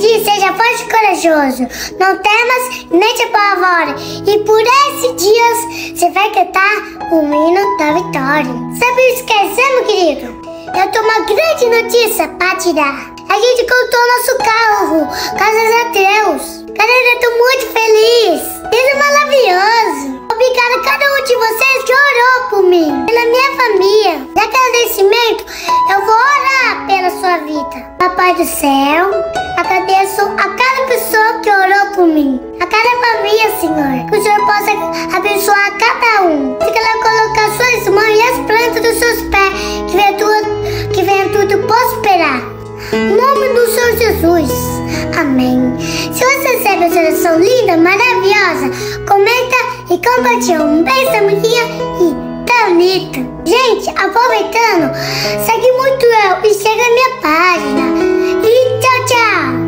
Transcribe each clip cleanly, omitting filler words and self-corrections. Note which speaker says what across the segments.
Speaker 1: diz, seja forte e corajoso. Não temas, nem te apavore. E por esses dias você vai cantar o hino da vitória. Sabe o que quer dizer, meu querido? Eu tenho uma grande notícia para te dar. A gente contou nosso carro, graças a Deus. Cara, eu tô muito feliz. Isso é maravilhoso. Obrigada a cada um de vocês que orou por mim, pela minha família. De agradecimento, eu vou orar pela sua vida. Papai do céu, agradeço a cada pessoa que orou por mim, a cada família, Senhor. Que o Senhor possa abençoar cada um. Se ela colocar suas mãos e as plantas dos seus pés, que venha tudo prosperar. Em nome do Senhor Jesus. Amém. Se você recebe essa oração linda, maravilhosa, comenta e compartilha. Um beijo da manhã e tá bonito. Gente, aproveitando, segue muito eu e chega a minha página. E tchau, tchau.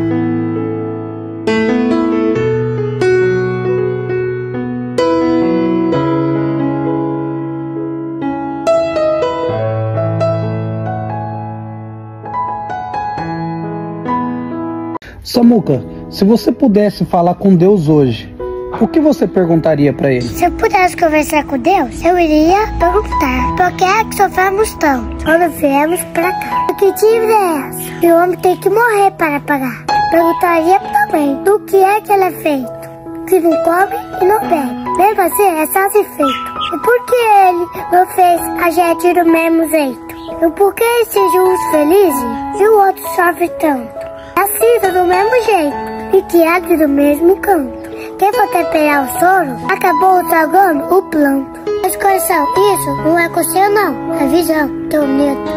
Speaker 2: Samuca, se você pudesse falar com Deus hoje, o que você perguntaria para ele?
Speaker 1: Se eu pudesse conversar com Deus, eu iria perguntar: por que é que sofremos tanto quando viemos pra cá? Que dívida é essa? E o homem tem que morrer para pagar. Perguntaria também do que é que ele é feito, que não come e não bebe. Mesmo assim, é satisfeito. E por que ele não fez a gente do mesmo jeito? E por que esses uns felizes e o outro sofre tanto? Nascido do mesmo jeito e criado do mesmo canto. Quem for temperar o soro acabou estragando o planto. Mas coração, isso não é conselho não, é visão, teu bonito.